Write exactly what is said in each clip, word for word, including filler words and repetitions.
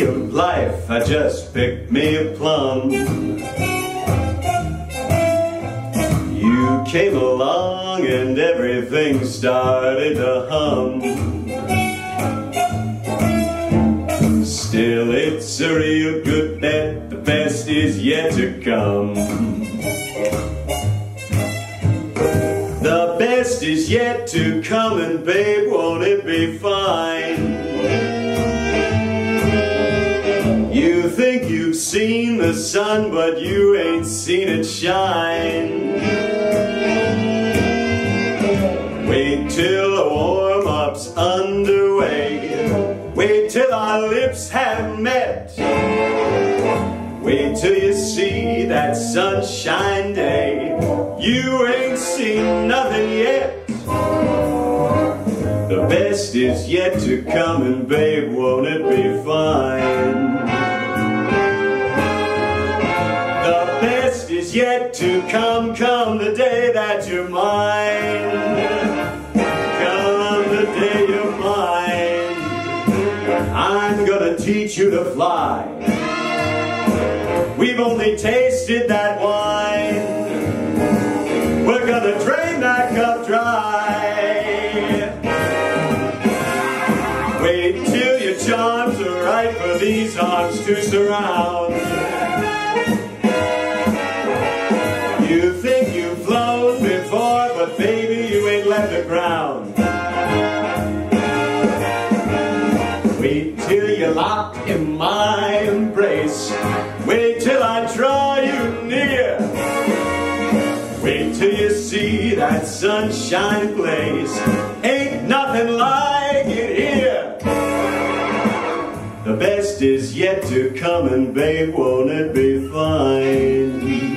of life, I just picked me a plum. You came along and everything started to hum. Still, it's a real good bet, the best is yet to come. The best is yet to come, and babe, won't it be fine? You think you've seen the sun, but you ain't seen it shine. Wait till the warm-up's underway. Wait till our lips have met. Wait till you see that sunshine day. You ain't seen nothing yet. The best is yet to come, and babe, won't it be fine? The best is yet to come, come the day that you're mine. Come the day you're mine. I'm gonna teach you to fly. We've only tasted that wine. We're gonna drain that cup dry. Wait till your charms are right for these arms to surround. You think you've flown before, but baby, you ain't left the ground. Wait till you're locked in my embrace. Wait till I draw you near. Wait till you see that sunshine blaze. Ain't nothing like it here. The best is yet to come, and babe, won't it be fine?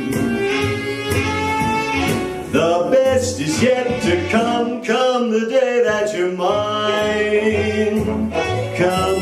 The best is yet to come, come the day that you're mine. Come